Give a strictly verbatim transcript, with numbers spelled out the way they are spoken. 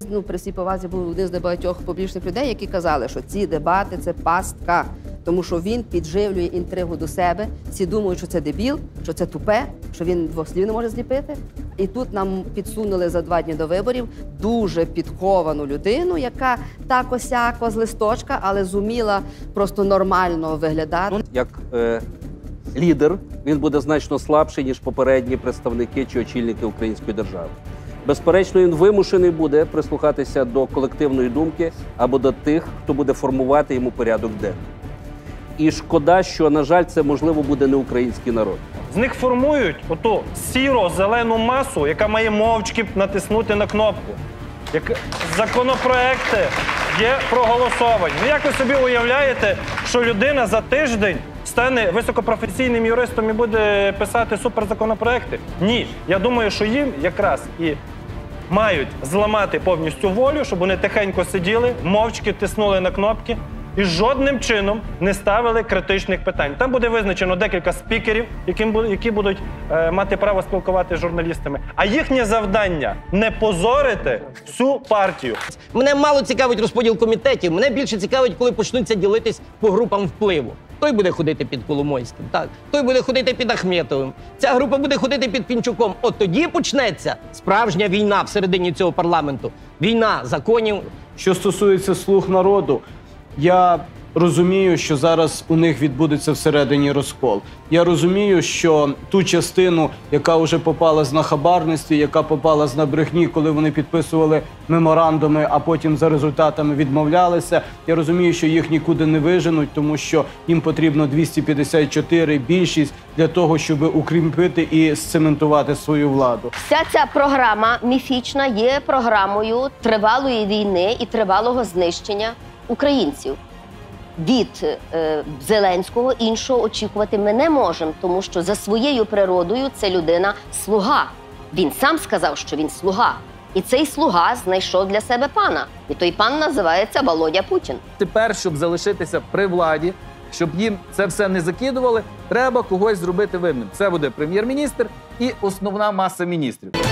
ну, при всій повазі був один з небагатьох публічних людей, які казали, що ці дебати – це пастка, тому що він підживлює інтригу до себе. Всі думають, що це дебіл, що це тупе, що він двох слів не може зліпити. І тут нам підсунули за два дні до виборів дуже підковану людину, яка так-осяко з листочка, але зуміла просто нормально виглядати. Як е, лідер він буде значно слабший, ніж попередні представники чи очільники української держави. Безперечно, він вимушений буде прислухатися до колективної думки або до тих, хто буде формувати йому порядок денний. І шкода, що, на жаль, це, можливо, буде не український народ. З них формують оту сіро-зелену масу, яка має мовчки натиснути на кнопку. Як законопроекти є проголосовані. Ну, як ви собі уявляєте, що людина за тиждень стане високопрофесійним юристом і буде писати суперзаконопроекти? Ні. Я думаю, що їм якраз і мають зламати повністю волю, щоб вони тихенько сиділи, мовчки тиснули на кнопки і жодним чином не ставили критичних питань. Там буде визначено декілька спікерів, які будуть е, мати право спілкуватися з журналістами. А їхнє завдання – не позорити всю партію. Мене мало цікавить розподіл комітетів, мене більше цікавить, коли почнуться ділитись по групам впливу. Той буде ходити під Коломойським, так. Той буде ходити під Ахметовим. Ця група буде ходити під Пінчуком. От тоді почнеться справжня війна всередині цього парламенту. Війна законів. Що стосується «Слуг народу», я розумію, що зараз у них відбудеться всередині розкол. Я розумію, що ту частину, яка вже попала з нахабарництві, яка попала з набрехні, коли вони підписували меморандуми, а потім за результатами відмовлялися, я розумію, що їх нікуди не виженуть, тому що їм потрібно двісті п'ятдесят чотири більшість для того, щоб укріпити і сцементувати свою владу. Вся ця програма міфічна є програмою тривалої війни і тривалого знищення українців. Від е, Зеленського іншого очікувати ми не можемо, тому що за своєю природою це людина-слуга. Він сам сказав, що він слуга. І цей слуга знайшов для себе пана. І той пан називається Володя Путін. Тепер, щоб залишитися при владі, щоб їм це все не закидували, треба когось зробити винним. Це буде прем'єр-міністр і основна маса міністрів.